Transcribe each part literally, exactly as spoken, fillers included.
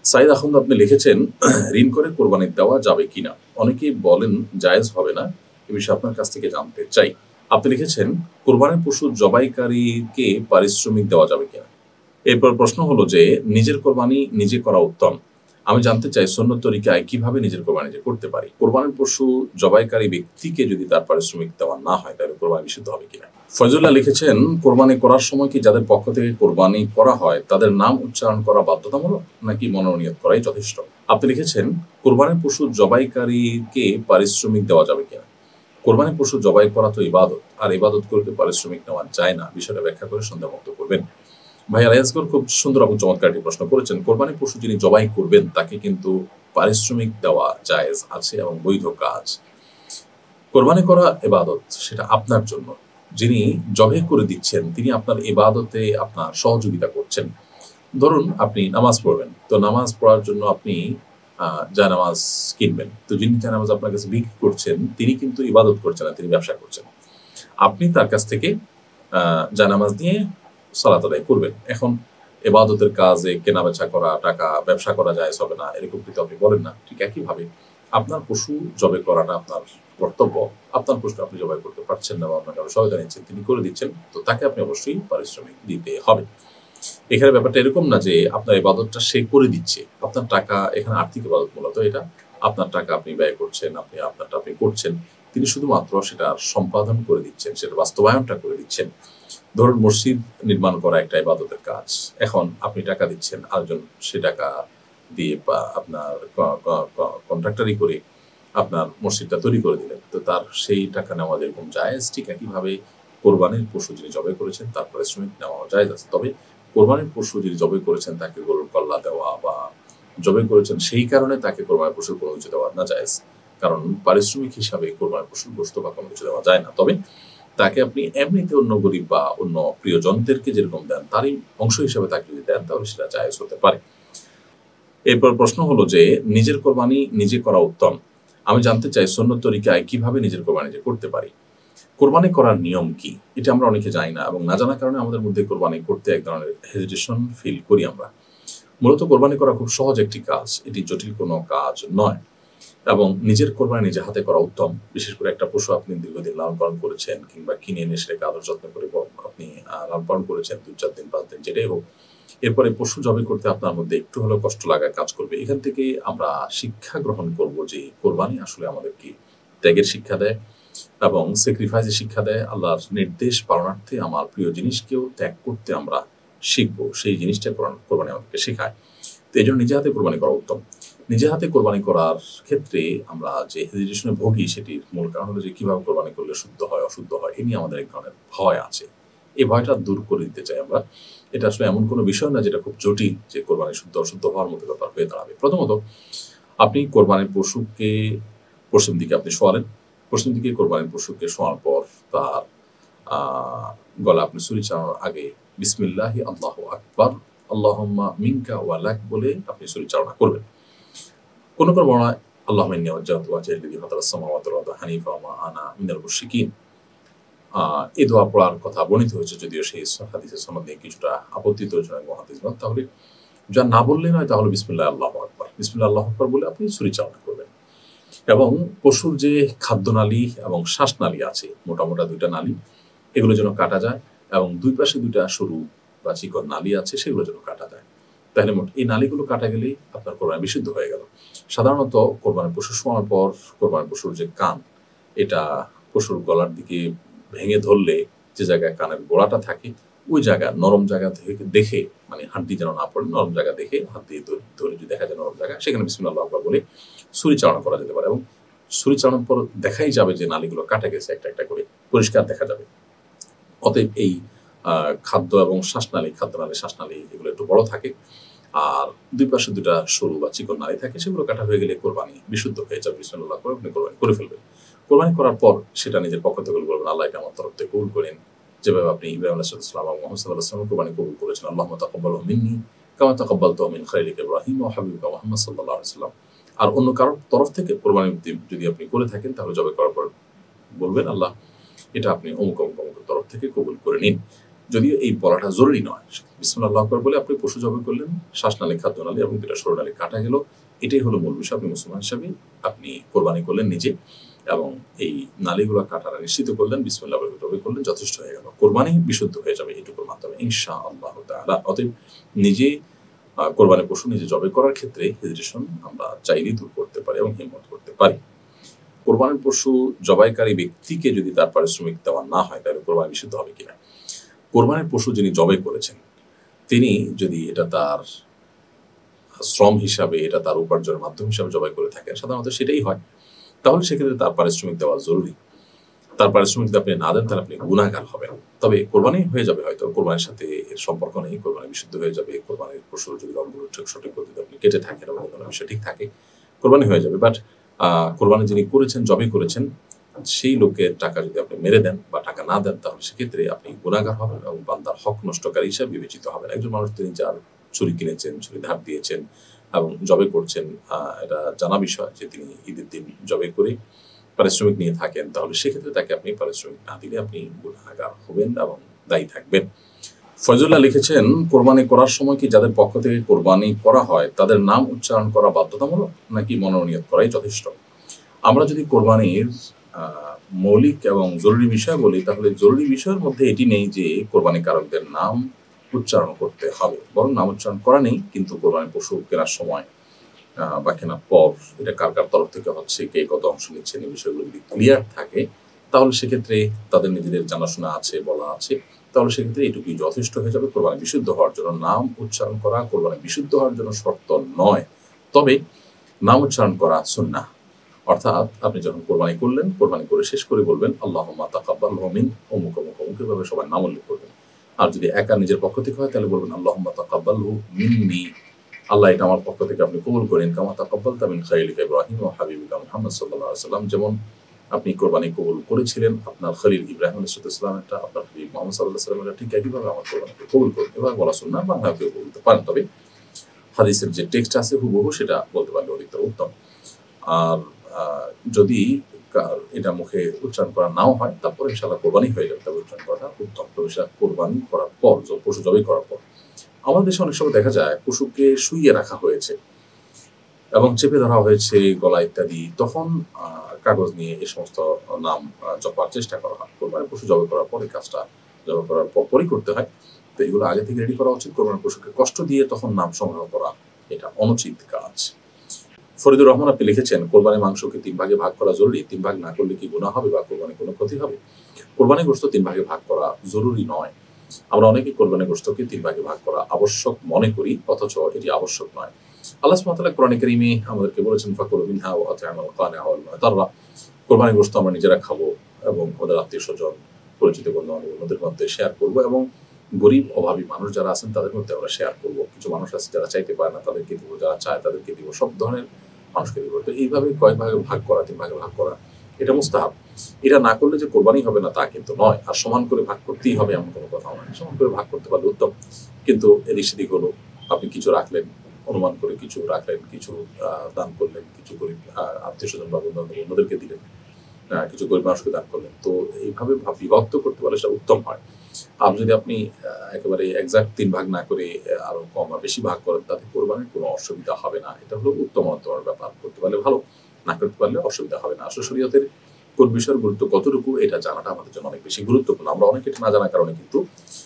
সাইদ আহমদ আপনি লিখেছেন, ঋণ করে কোরবানি দেওয়া যাবে কিনা? অনেকেই বলেন জায়েজ হবে না। এ বিষয়ে আপনার কাছ থেকে জানতে চাই। আপনি লিখেছেন, কোরবানির পশু জবাইকারীকে পারিশ্রমিক দেওয়া যাবে কিনা? এরপর প্রশ্ন হলো যে, নিজের কোরবানি নিজে করা উত্তম। আমি জানতে চাই সুন্নত তরিকায় কিভাবে নিজের কোরবানি নিজে করতে পারি? কোরবানির পশু জবাইকারী ব্যক্তিকে যদি তার পারিশ্রমিক দেওয়া না হয়, তাহলে কোরবানি নিষিদ্ধ হবে কিনা? ফয়জুল্লাহ লিখেছেন, কোরবানি করার সময় কি যাদের পক্ষ থেকে কোরবানি করা হয় তাদের নাম উচ্চারণ করা বাধ্যতামূলক নাকি মনোনীত করাই যথেষ্ট? আপনি লিখেছেন, কোরবানির পশু জবাইকারীকে পারিশ্রমিক দেওয়া যাবে কিনা? কোরবানির পশু জবাই করা তো ইবাদত, আর ইবাদত করতে পারিশ্রমিক নেওয়া যায় না। বিষয়টা ব্যাখ্যা করে সন্দেহমুক্ত করবেন। ভাই আলিয়াসগর খুব সুন্দর এবং চমৎকার একটি প্রশ্ন করেছেন। কোরবানির পশু যিনি জবাই করবেন তাকে কিন্তু পারিশ্রমিক দেওয়া জায়েজ আছে এবং বৈধ কাজ। কোরবানি করা ইবাদত, সেটা আপনার জন্য। যিনি জবাই করে দিচ্ছেন তিনি আপনার ইবাদতে আপনার সহযোগিতা করছেন। ধরুন আপনি নামাজ পড়বেন, তো নামাজ পড়ার জন্য আপনি আহ জায়নামাজ কিনবেন, তো যিনি জায়নামাজ আপনার কাছে বিক্রি করছেন তিনি কিন্তু ইবাদত করছেন না, তিনি ব্যবসা করছেন। আপনি তার কাছ থেকে আহ জায়নামাজ নিয়ে সালাত আদায় করবেন। এখন ইবাদতের কাজে কেনা বেচা করা, টাকা ব্যবসা করা যায় হবে না, এরকম কিন্তু আপনি বলেন না। ঠিক একইভাবে আপনার পশু জবাই করাটা আপনার কর্তব্য। আপনার পশু আপনি জবাই করতে পারছেন না বা আপনাকে আরো সহায়তা নিচ্ছেন, তিনি করে দিচ্ছেন, তো তাকে আপনি অবশ্যই পারিশ্রমিক দিতে হবে। এখানে ব্যাপারটা এরকম না যে আপনার ইবাদতটা সে করে দিচ্ছে, আপনার টাকা, এখানে আর্থিক ইবাদত মূলত এটা, আপনার টাকা আপনি ব্যয় করছেন, আপনি আপনারটা আপনি করছেন, তিনি শুধুমাত্র সেটা সম্পাদন করে দিচ্ছেন, সেটা বাস্তবায়নটা করে দিচ্ছেন। ধরুন মসজিদ নির্মাণ করা একটা ইবাদতের কাজ, এখন আপনি টাকা দিচ্ছেন, আরেকজন সে টাকা দিয়ে বা আপনার কন্ট্রাক্টারি করে আপনার মসজিদটা তৈরি করে দিলেন, তো তার সেই টাকা নেওয়া যেরকম জায়েজ, ঠিক একইভাবে কোরবানির পশু যিনি জবাই করেছেন তার পারিশ্রমিক নেওয়া জায়েজ আছে। তবে কোরবানির পশু যিনি জবাই করেছেন তাকে গরুর কল্লা দেওয়া বা জবাই করেছেন সেই কারণে তাকে কোরবানির পশুর কোনো কিছু দেওয়া না জায়েজ, কারণ পারিশ্রমিক হিসাবে কোরবানির পশুর গোশত বা কোনো কিছু দেওয়া যায় না। তবে তাকে আপনি এমনিতে অন্য গরিব বা অন্য প্রিয়জনদেরকে যেরকম দেন তারই অংশ হিসাবে তাকে যদি দেন তাহলে সেটা জায়েজ হতে পারে। এরপর প্রশ্ন হলো যে, নিজের কোরবানি নিজে করা উত্তম। আমি জানতে চাই সুন্নত তরিকায় কিভাবে নিজের কোরবানি নিজে করতে পারি? কোরবানি করার নিয়ম কি? এটা আমরা অনেকে জানি না, এবং না জানার কারণে আমাদের মধ্যে কোরবানি করতে এক ধরনের হেজিটেশন ফিল করি আমরা। মূলত কোরবানি করা খুব সহজ একটি কাজ, এটি জটিল কোনো কাজ নয়, এবং নিজের কোরবানি নিজে হাতে করা উত্তম। বিশেষ করে একটা পশু আপনি দীর্ঘদিন লালন পালন করেছেন কিংবা কিনে এনে সেটাকে আদর যত্ন করে আপনি লালন পালন করেছেন দুই চার দিন পাঁচ দিন যেটাই হোক, এরপরে পশু জবাই করতে আপনার মধ্যে একটু হলেও কষ্ট লাগা কাজ করবে। এখান থেকে আমরা শিক্ষা গ্রহণ করব যে কোরবানি আসলে আমাদেরকে ত্যাগের শিক্ষা দেয় এবং স্যাক্রিফাইসের শিক্ষা দেয়। আল্লাহর নির্দেশ পালনার্থে আমার প্রিয় জিনিসকেও ত্যাগ করতে আমরা শিখবো, সেই জিনিসটা কোরবানি আমাদেরকে শেখায়। তো এই জন্য নিজে হাতে কোরবানি করা উত্তম। নিজে হাতে কোরবানি করার ক্ষেত্রে আমরা যে হেজিটেশনে ভুগি সেটির মূল কারণ হলো যে কিভাবে কোরবানি করলে শুদ্ধ হয় অশুদ্ধ হয়, এ নিয়ে আমাদের এক ধরনের ভয় আছে। এই ভয়টা দূর করে দিতে চাই আমরা। এটা আসলে এমন কোনো বিষয় না যেটা খুব জটিল যে কোরবানি শুদ্ধ অশুদ্ধ হওয়ার মতো ব্যাপার হয়ে দাঁড়াবে। প্রথমত আপনি কোরবানির পশুকে পশ্চিম দিকে আপনি শোয়ালেন, পশ্চিম দিকে কোরবানির পশুকে শোয়ার পর তার আহ গলা আপনি ছুরি চালানোর আগে বিসমিল্লাহি আল্লাহু আকবার আল্লাহুম্মা মিনকা ওয়া লাক বলে আপনি ছুরি চালনা করবেন। কোন কোন বর্ণনায় আল্লাহুম্মা ইন্নী ওয়াজ্জাহতু ওয়াজহিয়া লিল্লাযী ফাতারাস সামাওয়াতি ওয়াল আরদা হানিফা ওয়া মা আনা মিনাল মুশরিকিন। আহ এই দোয়া পড়ার কথা বর্ণিত হয়েছে, যদিও সেই হাদিসের সনদ নিয়ে কিছুটা আপত্তিজনক হাদিসগণ। তাহলে যা না বললেই নয়, তাহলে বিসমিল্লাহ আল্লাহু আকবার, বিসমিল্লাহ আল্লাহু আকবার বলে আপনি ছুরি চালনা করবেন। এবং পশুর যে খাদ্যনালী এবং শ্বাসনালী আছে, মোটা মোটা দুইটা নালী, এগুলো যেন কাটা যায়, এবং দুই পাশে দুইটা সরু বা চিকন নালী আছে সেগুলো যেন কাটা যায়। তাহলে মোট এই নালীগুলো কাটা গেলেই আপনার কোরবানি বিশুদ্ধ হয়ে গেল। সাধারণত কোরবানির পশু শোয়ার পর কোরবানির পশুর যে কান, এটা পশুর গলার দিকে ভেঙে ধরলে যে জায়গায় কানের গোড়াটা থাকে ওই জায়গা নরম জায়গা থেকে দেখে, মানে হাড্ডি যেন না পড়ে, নরম জায়গা দেখে হাত দিয়ে ধরে যদি দেখা যায় নরম জায়গা, সেখানে বিসমিল্লাহ আল্লাহু আকবার বলে ছুরি চালনা করা যেতে পারে। এবং ছুরি চালানোর পর দেখাই যাবে যে নালীগুলো কাটা গেছে, একটা একটা করে পরিষ্কার দেখা যাবে। অতএব এই আহ খাদ্য এবং শ্বাসনালী, খাদ্যনালী শ্বাসনালী এগুলো একটু বড় থাকে, আর দুই পাশে দুটা সরু বা চিকন নালী থাকে, সেগুলো কাটা হয়ে গেলে কোরবানি বিশুদ্ধ হয়ে যাবে। বিসমিল্লাহ করে আপনি কোরবানি করে ফেলবেন। কোরবানি করার পর সেটা নিজের পক্ষ থেকে বলবেন, আল্লাহ এটা আমার তরফ থেকে কবুল করেন, যেভাবে আপনি ইব্রাহিম আলাইহিস সালাম এবং মুহাম্মদ সাল্লাল্লাহু আলাইহি ওয়াসাল্লাম কোরবানি কবুল করেছেন। আল্লাহুম্মা তাকাব্বালহু মিন্নি কামা তাকাব্বালতাহু মিন খালিলিকা ইব্রাহিম ওয়া হাবিবিকা মুহাম্মদ সাল্লাল্লাহু আলাইহি ওয়াসাল্লাম। আর অন্য কারোর তরফ থেকে কোরবানি যদি আপনি করে থাকেন তাহলে জবাই করার পর বলবেন, আল্লাহ এটা আপনি অমুক অমুক অমুকের তরফ থেকে কবুল করে নিন। যদিও এই বলাটা জরুরি নয়। বিসমিল্লাহ আল্লাহু আকবার বলে আপনি পশু জবাই করলেন, শ্বাসনালী, খাদ্যনালী এবং দুইটা সরনালী কাটা গেল। এটাই হলো মূল বিষয়। আপনি মুসলমান হিসাবে আপনি কোরবানি করলেন নিজে এবং এই নালীগুলো কাটাটা নিশ্চিত করলেন, বিসমিল্লাহ বলে জবাই করলেন, যথেষ্ট হয়ে গেল। কোরবানি বিশুদ্ধ হয়ে যাবে এটুকুর মাধ্যমে ইনশাআল্লাহ তাআলা। অতএব নিজে কোরবানি পশু নিজে জবাই করার ক্ষেত্রে হেজিটেশন আমরা চাইলেই দূর করতে পারি এবং হিম্মত করতে পারি। কোরবানির পশু জবাইকারী ব্যক্তিকে যদি তার পারিশ্রমিক দেওয়া না হয় তাহলে কোরবানি নিষিদ্ধ হবে কিনা? কোরবানির পশু যিনি জবাই করেছেন তিনি যদি এটা তার শ্রম হিসাবে, এটা তার উপার্জনের মাধ্যম হিসাবে জবাই করে থাকেন, সাধারণত সেটাই হয়, তাহলে সেক্ষেত্রে তার পারিশ্রমিক দেওয়া জরুরি। তার পারিশ্রমিক যদি আপনি না দেন তাহলে আপনি গুনাহগার হবেন। তবে কোরবানি হয়ে যাবে, হয়তো কোরবানির সাথে এর সম্পর্ক নেই, কোরবানি বিশুদ্ধ হয়ে যাবে। কোরবানির পশুর যদি রঙগুলো ঠিক সঠিক পদ্ধতিতে আপনি কেটে থাকেন এবং অন্যান্য বিষয় ঠিক থাকে, কোরবানি হয়ে যাবে। বাট আহ কোরবানি যিনি করেছেন, জবাই করেছেন, সেই লোকের টাকা যদি আপনি মেরে দেন বা টাকা না দেন তাহলে সেক্ষেত্রে আপনি গুনাহগার হবেন এবং বান্দার হক নষ্টকারী হিসাবে বিবেচিত হবেন। একজন মানুষ তিনি যার ছুরি কিনেছেন, ছুরি ধার দিয়েছেন এবং জবাই করছেন, আহ এটা জানা বিষয় যে তিনি ঈদের দিন জবাই করে পারিশ্রমিক নিয়ে থাকেন, তাহলে সেক্ষেত্রে তাকে আপনি পারিশ্রমিক না দিলে আপনি গুনাহগার হবেন এবং দায়ী থাকবেন। ফয়জুল্লাহ লিখেছেন, কোরবানি করার সময় কি যাদের পক্ষ থেকে কোরবানি করা হয় তাদের নাম উচ্চারণ করা বাধ্যতামূলক নাকি মনোনিয়ত করাই যথেষ্ট? আমরা যদি কোরবানির আহ মৌলিক এবং জরুরি বিষয় বলি তাহলে জরুরি বিষয়ের মধ্যে এটি নেই যে কোরবানি কারকদের নাম উচ্চারণ করতে হবে, বরং নাম উচ্চারণ করা নেই, কিন্তু কোরবানি পশু কেনার সময় আহ বা কেনার পর এটা কার কার তরফ থেকে হচ্ছে, কে কত অংশ নিচ্ছেন, এই বিষয়গুলো যদি ক্লিয়ার থাকে তাহলে সেক্ষেত্রে তাদের নিজেদের জানাশোনা আছে, বলা আছে, তাহলে সেক্ষেত্রে এটুকুই যথেষ্ট হয়ে যাবে কোরবানি বিশুদ্ধ হওয়ার জন্য। নাম উচ্চারণ করা কোরবানি বিশুদ্ধ হওয়ার জন্য শর্ত নয়, তবে নাম উচ্চারণ করা সুন্নাহ। অর্থাৎ আপনি যখন কোরবানি করলেন, কোরবানি করে শেষ করে বলবেন আল্লাহুম্মা তাকাব্বালহু মিন অমুক অমুক অমুক, এভাবে সবাই নাম উল্লেখ করবেন। আর যদি একা নিজের পক্ষ থেকে হয় তাহলে বলবেন আল্লাহুম্মা তাকাব্বালহু মিন্নি, আল্লাহ এটা আমার পক্ষ থেকে আপনি কবুল করেন, কামা তাকাব্বালতা মিন খালিলিকা ইব্রাহিম ওয়া হাবিবিকা মুহাম্মদ সাল্লাল্লাহু আলাইহি ওয়াসাল্লাম, যেমন আপনি কোরবানি কবুল করেছিলেন আপনার খলিল ইব্রাহিম আলাইহিস সালামেরটা, আপনার হাবিব মুহাম্মদ সাল্লাল্লাহু আলাইহি ওয়াসাল্লামেরটা, ঠিক একইভাবে আমার কোরবানিকে কবুল করুন। এভাবে বলা সুন্নাহ, বাংলায় কেউ বলতে পারেন, তবে হাদিসের যে টেক্সট আছে হুবহু সেটা বলতে পারলে অধিকতর উত্তম। আর যদি এটা মুখে উচ্চারণ করা নাও হয় তারপরে ইনশাআল্লাহ কোরবানি হয়ে যাবে, তবে উচ্চারণ করাটা উত্তম। তবে সেটা কোরবানি করার পর, পশু জবাই করার পর। আমাদের দেশে অনেক সময় দেখা যায় পশুকে শুইয়ে রাখা হয়েছে এবং চেপে ধরা হয়েছে গলা ইত্যাদি, তখন কাগজ নিয়ে এই সমস্ত নাম জপার চেষ্টা করা হয়। কোরবানি পশু জবাই করার পর এই কাজটা জবাই করার পরই করতে হয়, তো এগুলো আগে থেকে রেডি করা উচিত। কোরবানি পশুকে কষ্ট দিয়ে তখন নাম সংগ্রহ করা এটা অনুচিত কাজ। ফরিদুর রহমান আপনি লিখেছেন, কোরবানি মাংসকে তিন ভাগে ভাগ করা জরুরি, তিন ভাগ না করলে কি গুনাহ হবে বা কোরবানি কোনো ক্ষতি হবে? কোরবানি গোশত তিন ভাগে ভাগ করা জরুরি নয়। আমরা অনেকেই কোরবানি গোশতকে তিন ভাগে ভাগ করা আবশ্যক মনে করি, অথচ এটি আবশ্যক নয়। আল্লাহ সুবহানাহু ওয়া তাআলা কোরআনে কারীমে আমাদেরকে বলেছেন, ফাকুলু মিনহা ওয়া আত'ইমুল কানি'a ওয়াল মু'তাররা, কোরবানি গোশত আমরা নিজেরা খাবো এবং ওদের আত্মীয়-স্বজন, পরিচিত বন্ধু-বান্ধবদের মধ্যে শেয়ার করব এবং গরিব অভাবী মানুষ যারা আছেন তাদের মধ্যে আমরা শেয়ার করব। কিছু মানুষ আছে যারা চাইতে পারে না, তাদেরকে দিব, যারা চায় তাদেরকে দিব, সব ধরনের মানুষকে দিব। তো এইভাবে কয়েক ভাগে ভাগ করা, তিন ভাগে ভাগ করা এটা মুস্তাহাব। এটা না করলে যে কোরবানি হবে না তা কিন্তু নয়, আর সমান করে ভাগ করতেই হবে এমন কোনো কথা নয়। সমান করে ভাগ করতে পারলে উত্তম, কিন্তু এদিক সেদিক হলো, আপনি কিছু রাখলেন, অনুমান করে কিছু রাখলেন, কিছু দান করলেন, কিছু গরিব আত্মীয় স্বজন বা বন্ধু বান্ধব অন্যদেরকে দিলেন, কিছু গরিব মানুষকে দান করলেন, তো এইভাবে বিভক্ত করতে পারলে সেটা উত্তম হয়। আর যদি আপনি একেবারে এক্সাক্ট তিন ভাগ না করে আরো কম বা বেশি ভাগ করেন তাতে কোরবানির কোনো অসুবিধা হবে না। এটা হলো উত্তমতর ব্যাপার, করতে পারলে ভালো, না করতে পারলে অসুবিধা হবে না। আসলে শরীয়তের কোন বিষয়ের গুরুত্ব কতটুকু এটা জানাটা আমাদের জন্য অনেক বেশি গুরুত্বপূর্ণ। আমরা অনেকে এটা না জানার কারণে কিন্তু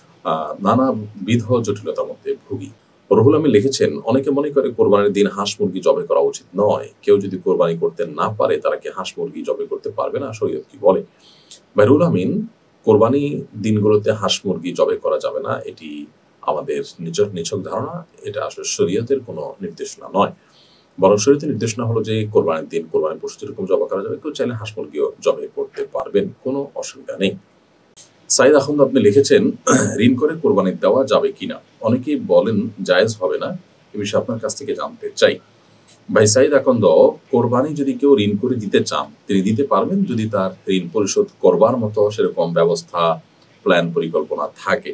আহ নানাবিধ জটিলতার মধ্যে ভুগি। রুহুল আমিন লিখেছেন, অনেকে মনে করে কোরবানির দিন হাঁস মুরগি জবাই করা উচিত নয়। কেউ যদি কোরবানি করতে না পারে তারা কি হাঁস মুরগি জবাই করতে পারবে না? শরীয়ত কি বলে? রুহুল আমিন, কোরবানি দিনগুলোতে হাঁস মুরগি জবাই করা যাবে না, এটি আমাদের নিছক নিছক ধারণা, এটা আসলে শরীয়তের কোনো নির্দেশনা নয়। বরং শরীয়তের নির্দেশনা হলো যে কোরবানির দিন কোরবানি পশু যেরকম জবাই করা যাবে, কেউ চাইলে হাঁস মুরগিও জবাই করতে পারবেন, কোনো অসুবিধা নেই। সাইদ আহমদ আপনি লিখেছেন, ঋণ করে কোরবানি দেওয়া যাবে কিনা? অনেকেই বলেন জায়েজ হবে না, এ বিষয়ে আপনার কাছ থেকে জানতে চাই। ভাই সাইদ আকন্দ, কোরবানি যদি কেউ ঋণ করে দিতে চান তিনি দিতে পারবেন যদি তার ঋণ পরিশোধ করবার মতো সেরকম ব্যবস্থা, প্ল্যান, পরিকল্পনা থাকে।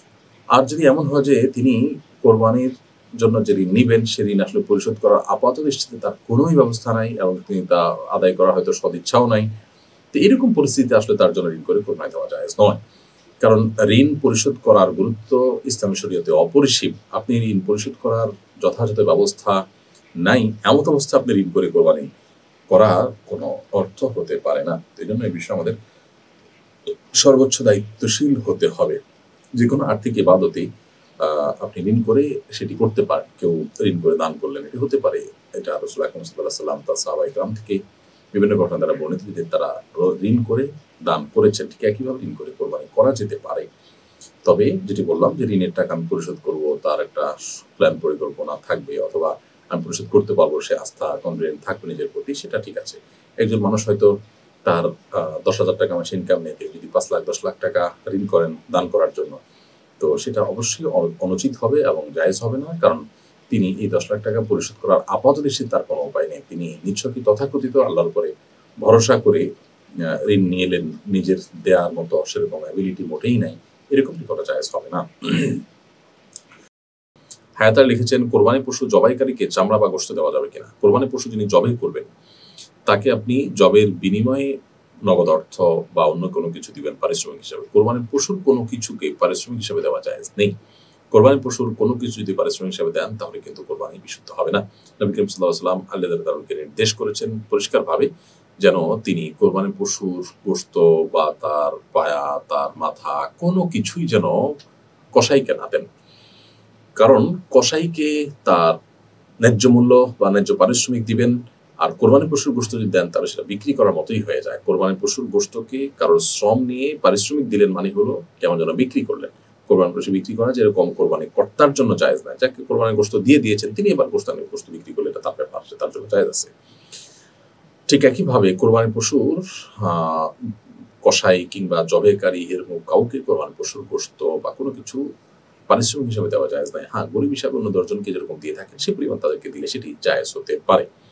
আর যদি এমন হয় যে তিনি কোরবানির জন্য যে ঋণ নিবেন সে ঋণ আসলে পরিশোধ করার আপাত দৃষ্টিতে তার কোনোই ব্যবস্থা নাই এবং তিনি তা আদায় করার হয়তো সদিচ্ছাও নাই, তো এরকম পরিস্থিতিতে আসলে তার জন্য ঋণ করে কোরবানি দেওয়া জায়েজ নয়। কারণ ঋণ পরিশোধ করার গুরুত্ব ইসলামী শরীয়তে অপরিসীম। আপনি ঋণ পরিশোধ করার যথাযথ ব্যবস্থা নাই, এমত অবস্থা আপনি ঋণ করে কোরবানি করা কোনো অর্থ হতে পারে না। এই জন্য এই বিষয়ে আমাদের সর্বোচ্চ দায়িত্বশীল হতে হবে। যে কোনো আর্থিক ইবাদতেই আপনি ঋণ করে সেটি করতে পারেন। কেউ ঋণ করে দান করলেন, এটি হতে পারে। এটা রাসূল আকরাম সাল্লাল্লাহু আলাইহি ওয়াসাল্লাম তার সাহাবায়ে কেরাম থেকে বিভিন্ন ঘটনা দ্বারা বর্ণিত যে তারা ঋণ করে দান করেছেন। ঠিক একইভাবে ঋণ করে কোরবানি করা যেতে পারে। তবে যেটি বললাম যে ঋণের টাকা আমি পরিশোধ করব, তার একটা প্ল্যান পরিকল্পনা থাকবে, অথবা আমি পরিশোধ করতে পারবো, সে আস্থা কনফিডেন্ট থাকবে নিজের প্রতি, সেটা ঠিক আছে। একজন মানুষ হয়তো তার দশ হাজার টাকা মাসে ইনকাম নিয়ে যদি পাঁচ লাখ দশ লাখ টাকা ঋণ করেন দান করার জন্য, তো সেটা অবশ্যই অনুচিত হবে এবং জায়েজ হবে না। কারণ তিনি এই দশ লাখ টাকা পরিশোধ করার আপাতদৃষ্টিতে তার কোনো উপায় নেই। তিনি নিছকই তথাকথিত আল্লাহর উপরে ভরসা করে ঋণ নিয়ে এলেন, নিজের দেওয়ার মতো সেরকম অ্যাবিলিটি মোটেই নাই, এরকমটি করা জায়েজ হবে না। হায়াতার লিখেছেন, কোরবানি পশু জবাইকারীকে চামড়া বা গোশত দেওয়া যাবে কিনা? কোরবানি পশু যিনি জবাই করবেন তাকে আপনি জবের বিনিময়ে নগদ অর্থ বা অন্য কোনো কিছু দিবেন পারিশ্রমিক হিসাবে। কোরবানির পশুর কোনো কিছুকে পারিশ্রমিক হিসাবে দেওয়া জায়েজ নেই। কোরবানির পশুর কোনো কিছু যদি পারিশ্রমিক হিসাবে দেন তাহলে কিন্তু কোরবানি বিশুদ্ধ হবে না। নবী করিম সাল্লাল্লাহু আলাইহি ওয়াসাল্লাম আল্লাহ তাআলাকে নির্দেশ করেছেন পরিষ্কারভাবে যেন তিনি কোরবানির পশুর গোশত বা তার পায়া, তার মাথা কোনো কিছুই যেন কসাইকে না দেন। কারণ কসাইকে তার ন্যায্য মূল্য বা ন্যায্য পারিশ্রমিক দিবেন, আর কোরবানি পশুর গোশত যদি দেন তাহলে সেটা বিক্রি করার মতোই হয়ে যায়। কোরবানি পশুর গোশতকে কারোর শ্রম নিয়ে পারিশ্রমিক দিলেন মানে হলো কেমন যেন বিক্রি করলেন। কোরবানি পশু বিক্রি করা যেরকম কোরবানি কর্তার জন্য জায়েজ না, যাকে কোরবানির গোশত দিয়ে দিয়েছেন তিনি এবার গোশতানের গোশত বিক্রি করলে এটা তার ব্যাপার, তার জন্য জায়েজ আছে। ঠিক একইভাবে কোরবানি পশুর কসাই কিংবা জবেকারী এরকম কাউকে কোরবানি পশুর গোশত বা কোনো কিছু পারিশ্রমিক হিসাবে দেওয়া জায়েজ নাই। হ্যাঁ, গরিব হিসাবে অন্য দশজনকে যেরকম দিয়ে থাকেন সে পরিমাণ তাদেরকে দিলে সেটি জায়েজ হতে পারে।